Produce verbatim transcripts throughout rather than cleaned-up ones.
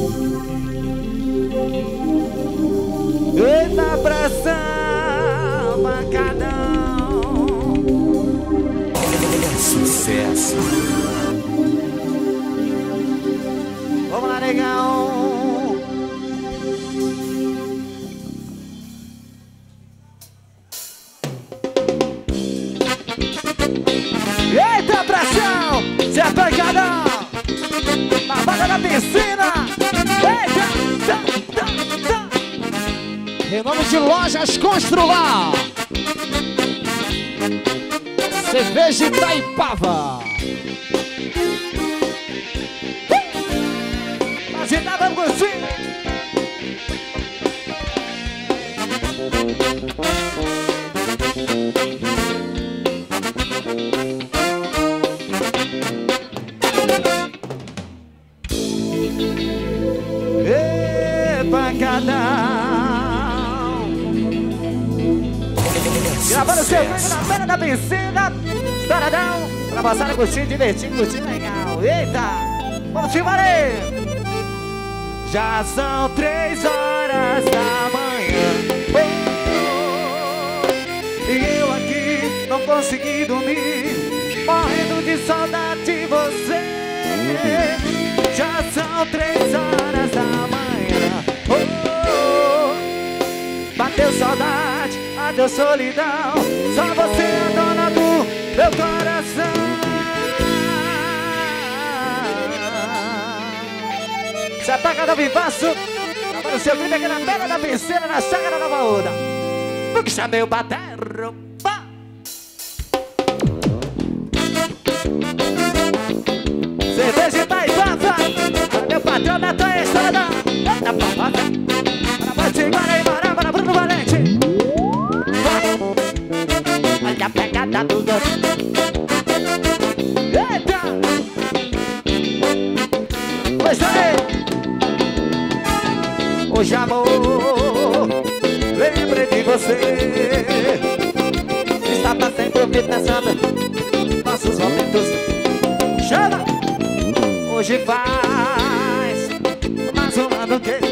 Eita pressão, pancadão. É sucesso. Vamos lá, negão. Eita pressão, se é pancadão. Lavada na piscina. Eita, tá, tá, tá. Em nome de Lojas Constrular, cerveja Itaipava. Agitar, vamos curtir. Ê, pancadão. Gravando seu vídeo na beira da piscina. Estouradão. Pra passar a curtir, divertindo, curtir legal. Eita, vamos te valer. Já são três horas da manhã. Oh, e eu aqui não consegui dormir, morrendo de saudade de você. Já são três horas da manhã. Oh, bateu saudade, adeus solidão. Só você é a dona do meu coração. Se ataca do vivaço. Agora o seu clipe aqui na beira da piscina, na chácara da Nova Oda. Porque chamei o batero. Pá! Cerveja Itaipava. Meu patrão da tua estrada. Da palmada. Para Bate Guaraíba, para Bruno Valente. Olha a pegada do doce. Eita! Pois aí. Hoje, amor, lembrei de você. Estava sempre me pensando nossos momentos. Chama! Hoje faz mais um ano que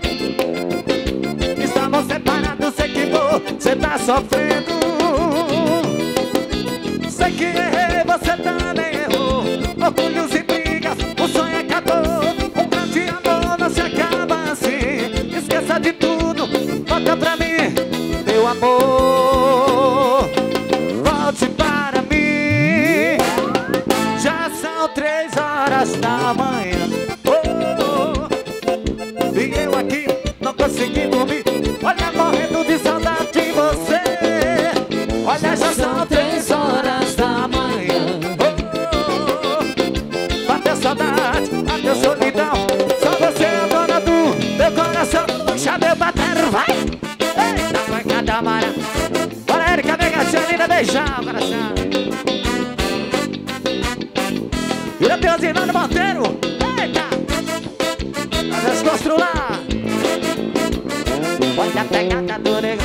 uh! estamos separados, sei que você tá sofrendo. Sei que errei, você também errou. Orgulhos e brigas, o sonho acabou. Um grande amor não se acaba assim. Esqueça de tudo, volta pra mim, meu amor. Volte para mim. Já são três horas da manhã. Oh, oh. E eu aqui não consegui dormir. Olha, morrendo de saudade de você. Olha, já são três horas da manhã. Oh, oh. Bateu saudade, bateu solidão. Só você é a dona do meu coração. Puxa meu batero, vai! Eita, pancada mara. Bora, Erika, Megatinha, linda, beijar o coração. Vira Teozinho no Monteiro. Eita! Nós vamos construir. Olha a pegada do negro.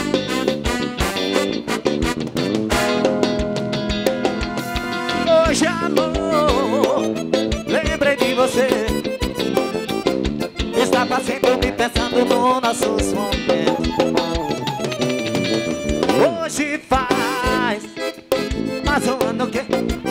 Hoje, amor, lembrei de você. Estava sempre me pensando nos nossos momentos. Hoje faz mais um ano que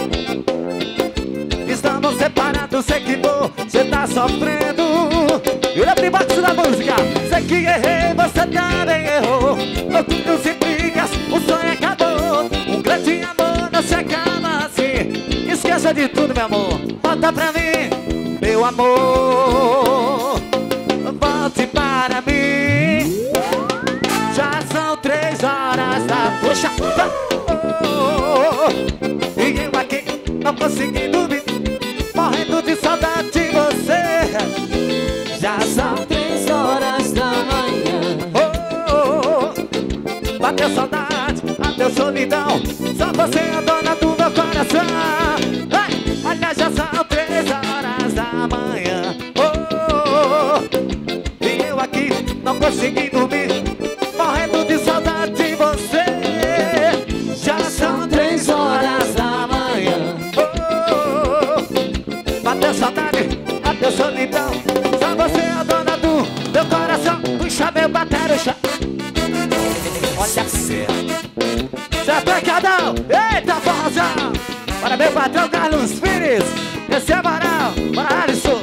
estamos separados, sei que você tá sofrendo. E olha pro embaixo da música. Sei que errei, você também errou. Orgulhos e brigas, o sonho acabou. Um grande amor não se acaba assim. Esqueça de tudo, meu amor. Volta pra mim, meu amor. Volte para mim. Já são três horas da... Puxa! Oh, oh. E eu aqui não consegui dormir, morrendo de saudade de você. Já são três horas da manhã. Oh, oh, oh. Bateu saudade, bateu solidão. Só você é a dona do meu coração. Ai, olha, já são três horas da manhã. Oh, oh, oh. E eu aqui não consegui dormir, morrendo de saudade de você. Já são três horas da manhã. Oh, oh, oh. Bateu saudade, bateu solidão. Só você é a dona puxa meu batero, chá. Olha você. Zé Pancadão, eita forrozão. Para meu patrão Carlos Pires. Esse é Amaral, para Alisson.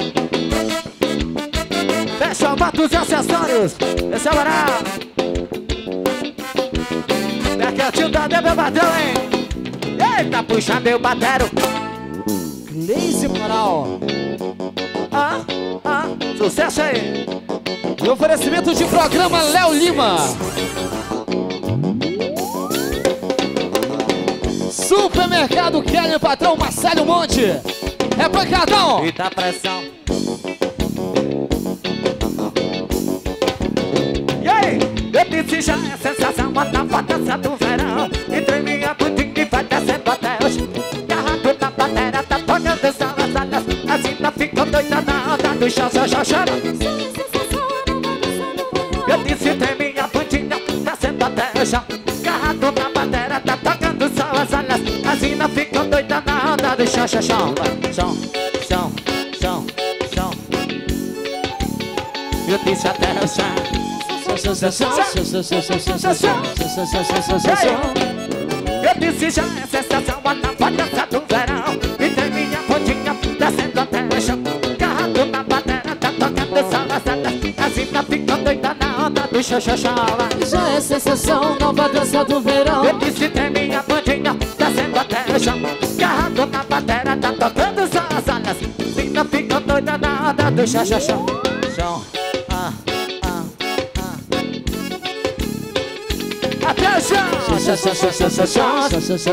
Fecha o batos e acessórios. Esse é Amaral. Mercantil da D B Patrão, hein? Eita, puxa meu batero. Cleise Moral. Ah, ah, sucesso aí. E oferecimento de programa Léo Lima. Supermercado Kelly, patrão Marcelo Monte. É pancadão. Eita pressão. E aí? Eu disse já é sensação, a dança do verão. Entrei minha budinha e vai descendo até hoje. Garrato na bateria, tá tocando salas, alas. Assim não ficou doida na onda do chão, chão, chão, chão. Eu disse entrei minha budinha, descendo até hoje. Garrato na bateria, tá tocando salas, alas. Assim não ficou doida na onda do chão, chão, chão. Chão, chão, chão, chão. Eu disse até o chão. Eu disse já é sensação, a nova dança do verão. E tem minha botinha descendo até o chão. Carrado na bateria, tá tocando salas, alas. Assim tá ficando doida na onda do chão, chão, chão. Já é sensação, nova dança do verão. Eu disse tem minha botinha descendo até o chão. Carrado na bateria, tá tocando salas, alas. Assim tá ficando doida na onda do chão, chão, chão. Chão, ah. Até o chão. Até o chão.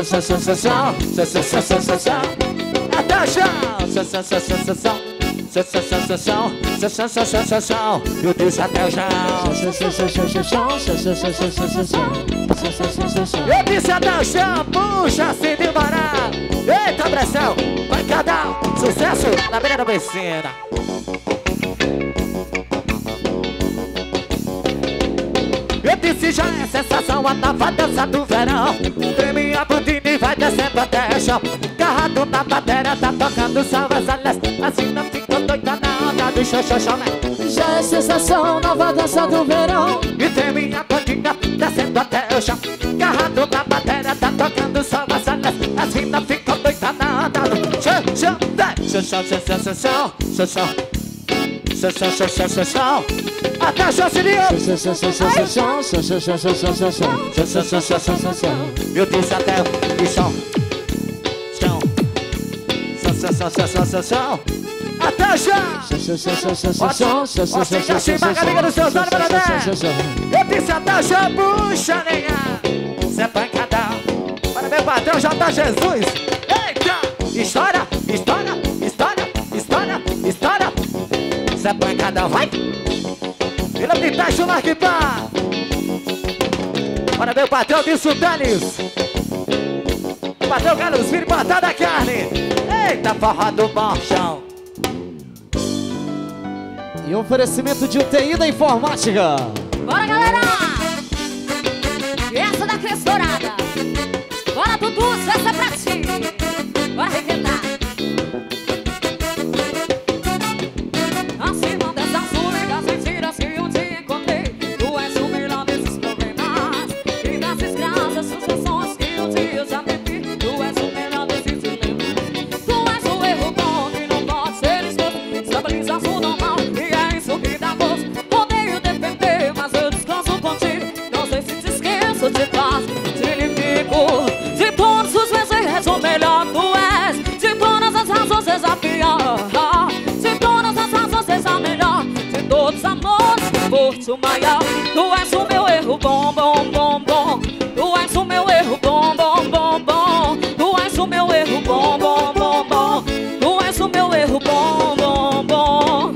Eu disse até o chão. Eu disse até o chão. Puxa, Cid Moral. Eita pressão. Vai cada um. Sucesso na beira da piscina. Eu disse já é sensação, a nova dança do verão. Treme a bandina e vai descendo até o chão. Garrado na bateria, tá tocando salvas, alas. Assim não ficou doida na onda do chão, chão, chão, né? Já é sensação, nova dança do verão. E treme a bandina, descendo até o chão. Garrado na bateria, tá tocando salvas, alas. Assim não ficou doida na onda do chão, chão, né? Chão, chão, chão, chão, chão, chão, chão. Chão, chão, chão, chão, chão, chão. Até o chão, Sininho! Eu disse até o chão. Chão. Chão, chão, chão, chão, chão. Até o chão! Você já se embarca, amiga dos seus olhos, Bradé! Eu disse até o chão, puxa, nega! Cê é pancadão. Para meu patrão, J. Jesus! Eita! História, história, história, história, história! Cê é pancadão, vai! Vila de Tacho, Marquipá. Para meu patrão de Sultanes. Patrão Carlos Filho, botada da carne. Eita, forró do bom chão. E oferecimento de U T I da informática. Bora, galera! E essa da Crestorada. Bora, Dudu, essa é pra ti. Bora arrebentar. Acima dessas únicas mentiras que eu te encontrei. Tu és o melhor desses problemas e das desgraças, sucessões que eu te já tentei. Tu és o melhor desses dilemas. Tu és o erro bom que não pode ser exposto. Estabilizas o normal e é isso que dá gosto. Odeio defender, mas eu descanso contigo. Não sei se te esqueço, te faço, te limito. De todos os vezes o melhor tu és. De todas as razões és a pior. De todas as razões és a melhor. De todos os amores, forte o maior. Tu és o meu erro bom, bom, bom, bom. Tu és o meu erro bom, bom, bom, bom. Tu és o meu erro bom, bom, bom, bom. Tu és o meu erro bom, bom, bom.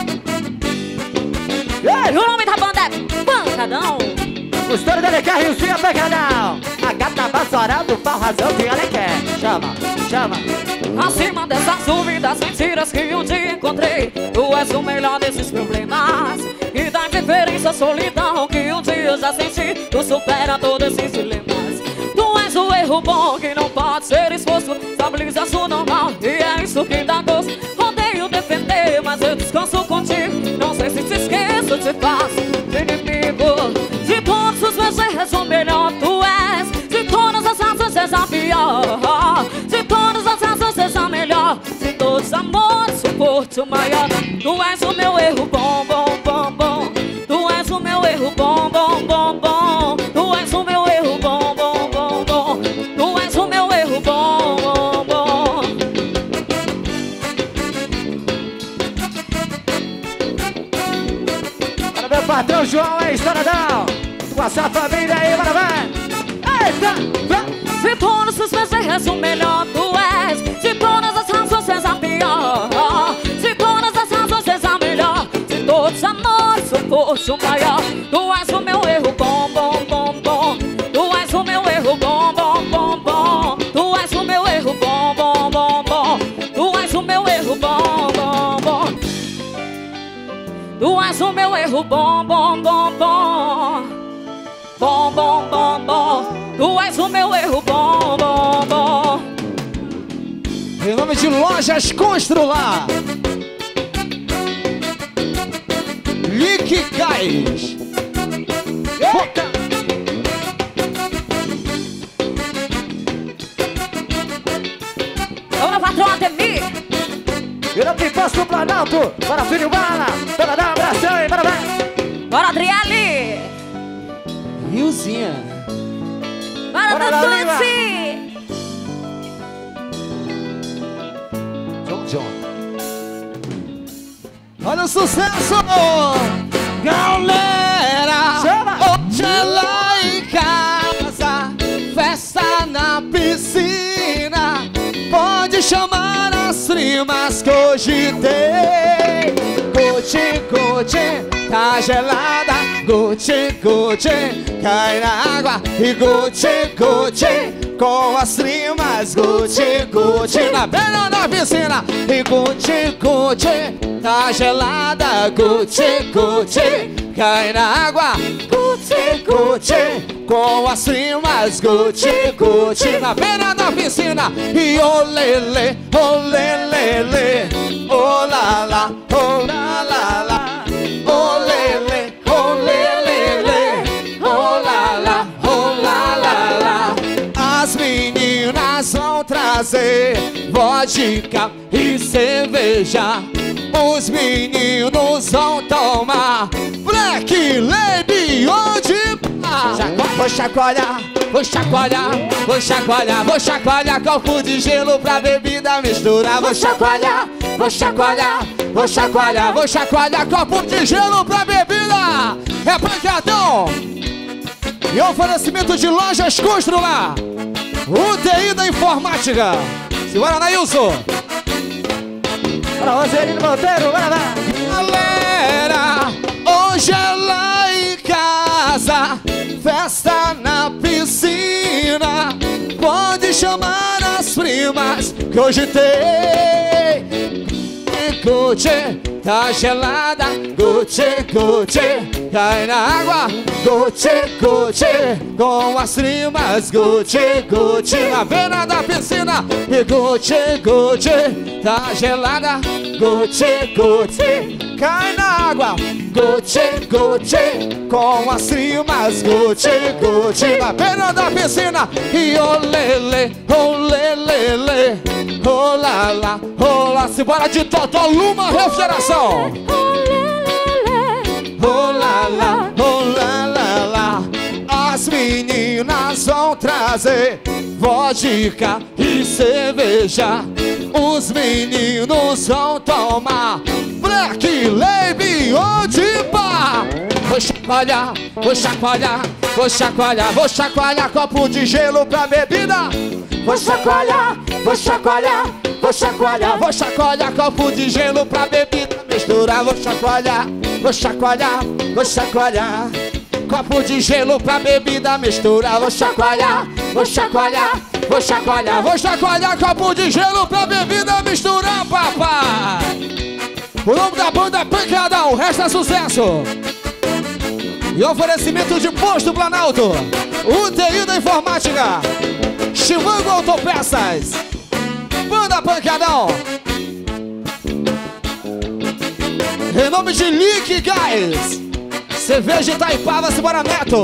E o nome da banda é Pancadão. O estouro dele quer Riozinho, Pancadão. A gata vassoura do pau razão que ela quer. Chama, chama. Acima dessas dúvidas, mentiras que um dia encontrei. Tu és o melhor desses problemas e da indiferença, solidão que um dia já senti. Tu supera todos esses dilemas. Tu és o erro bom que não pode ser exposto. Estabilizas o normal e é isso que dá gosto. Odeio defender, mas eu descanso contigo. Não sei se te esqueço, te faço, todos os amores, suporte o maior. Tu és o meu erro bom, bom, bom, bom. Tu és o meu erro bom, bom, bom, bom. Tu és o meu erro bom, bom, bom, bom. Tu és o meu erro bom, bom, bom. Para meu patrão João é estouradão. Com a sua família aí, bora vai. Eita, vai. Se todos os meus erros o melhor tu és, se todas as razões és a pior, se todas as razões és a melhor, se todos os amores fosse o maior. Tu és o meu erro bom, bom, bom, bom. Tu és o meu erro bom, bom, bom, bom. Tu és o meu erro bom, bom, bom, bom. Tu és o meu erro bom, bom, bom. Tu és o meu erro bom, bom, bom, bom. Bom, bom, bom, bom. Tu és o meu erro bom, bom, bom. Em nome de Lojas Constrular, Lick Gás. Eita. Vamos, patrão Ademir. E não tem passo do Planalto. Bora, filho Bala. Bora dar um abração aí, bora, vai. Bora, Adriele. Riozinha. Bora, Bora, Tutuci. John John. Olha o sucesso! Galera, Chama. hoje é lá em casa, festa na piscina. Pode chamar as primas que hoje tem. Gucci, Gucci, tá gelada. Gucci, Gucci, cai na água. E Gucci, Gucci, com as primas. Gucci, Gucci, na beira da piscina. E Gucci, Gucci, tá gelada. Gucci, Gucci, cai na água. Gucci, Gucci, com as primas. Gucci, Gucci, na beira da piscina. E olele, olelele, olala, olala, olele, olelele, olala, olala. As meninas vão trazer vodka e cerveja. Os meninos vão tomar Black Lady onde pá. Vou chacoalhar, vou chacoalhar, vou chacoalhar, vou chacoalhar copo de gelo pra bebida misturar. Vou chacoalhar, vou chacoalhar, vou chacoalhar, vou chacoalhar copo de gelo pra bebida. É pancadão. E oferecimento de Lojas Constrular, U T I da Informática. Simbora, Nailson. Bora, Roserino Monteiro, bora, vai. Galera, hoje é lá em casa, festa na piscina. Pode chamar as primas que hoje tem. Gucci, tá gelada. Gucci, Gucci, cai na água. Gucci, Gucci, com as primas. Gucci, Gucci, na beira da piscina. E Gucci, Gucci, tá gelada. Gucci, Gucci, cai na água. Gucci, Gucci, com as primas. Gucci, Gucci, na beira da piscina. E olele, olelele, olala, olá. Simbora de Totó Luma Refrigeração. Olala, olala. As meninas vão trazer vodka e cerveja. Os meninos vão tomar Black Label onde pá. Vou chacoalhar, vou chacoalhar, vou chacoalhar, vou chacoalhar copo de gelo pra bebida. Vou chacoalhar, vou chacoalhar, vou chacoalhar, vou chacoalhar copo de gelo pra bebida misturar. Vou chacoalhar, vou chacoalhar, vou chacoalhar copo de gelo pra bebida misturar. Vou chacoalhar, vou chacoalhar, vou chacoalhar, vou chacoalhar copo de gelo pra bebida misturar, papai. O nome da banda é Pancadão, resta sucesso. E oferecimento de Posto Planalto, U T I da Informática, Chimango Autopeças, Banda Pancadão. Em nome de Lick Gás, Cerveja Itaipava, Simbora Neto.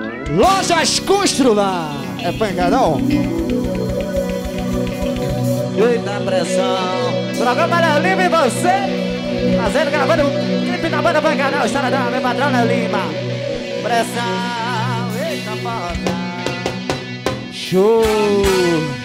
Lojas Constrular. É Pancadão. Eita pressão. Programa Léo Lima e você fazendo, gravando um clipe da banda Pantanal, história da meu patrão Léo Lima. Pressão, eita porra. Show.